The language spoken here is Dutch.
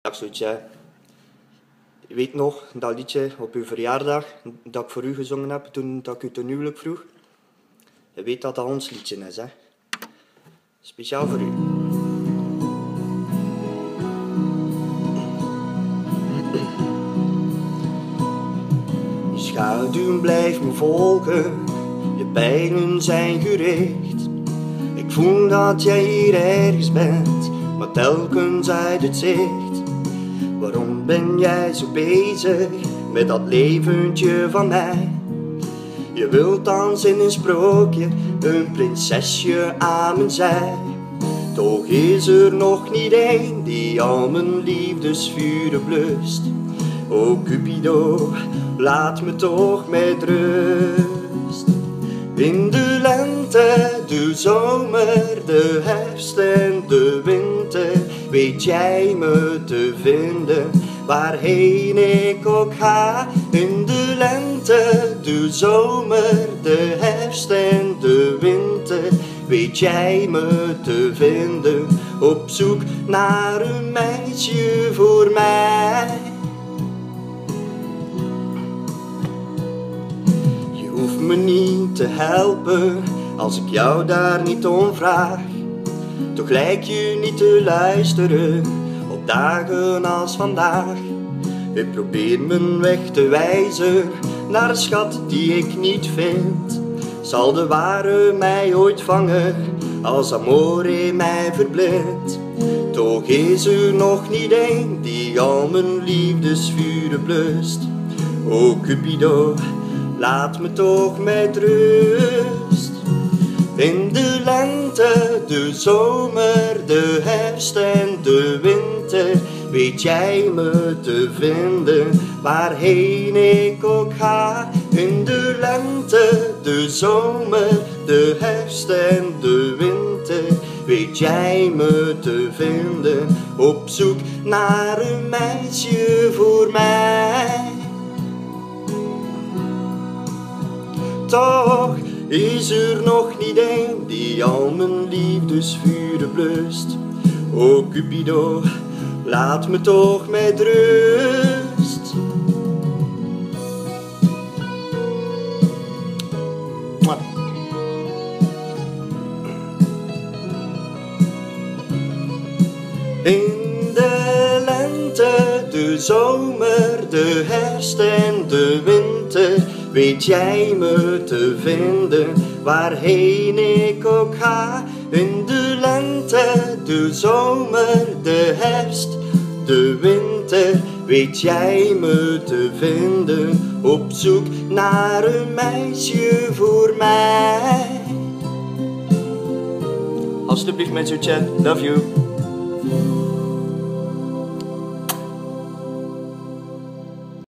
Dag Zoetje, je weet nog dat liedje op uw verjaardag dat ik voor u gezongen heb toen dat ik u ten huwelijk vroeg? Je weet dat dat ons liedje is, hè? Speciaal voor u. Je schaduw blijft me volgen, je pijlen zijn gericht. Ik voel dat jij hier ergens bent, maar telkens uit het zicht. Waarom ben jij zo bezig met dat leventje van mij? Je wilt dansen in een sprookje, een prinsesje aan mijn zij. Toch is er nog niet één die al mijn liefdesvuren blust. O Cupido, laat me toch met rust. In de lente, de zomer, de herfst en de winter weet jij me te vinden, waarheen ik ook ga. In de lente, de zomer, de herfst en de winter weet jij me te vinden, op zoek naar een meisje voor mij. Je hoeft me niet te helpen als ik jou daar niet om vraag. Toch lijk je niet te luisteren op dagen als vandaag. Ik probeer mijn weg te wijzen naar een schat die ik niet vind. Zal de ware mij ooit vangen als amore mij verblindt? Toch is er nog niet één die al mijn liefdesvuren blust. O Cupido, laat me toch met rust. In de lente, de zomer, de herfst en de winter weet jij me te vinden, waarheen ik ook ga. In de lente, de zomer, de herfst en de winter weet jij me te vinden, op zoek naar een meisje voor mij. Toch is er nog niet één die al mijn liefdesvuren blust. O Cupido, laat me toch met rust. In de lente, de zomer, de herfst en de winter weet jij me te vinden, waarheen ik ook ga. In de lente, de zomer, de herfst, de winter weet jij me te vinden, op zoek naar een meisje voor mij. Alsjeblieft mijn zoetje, love you.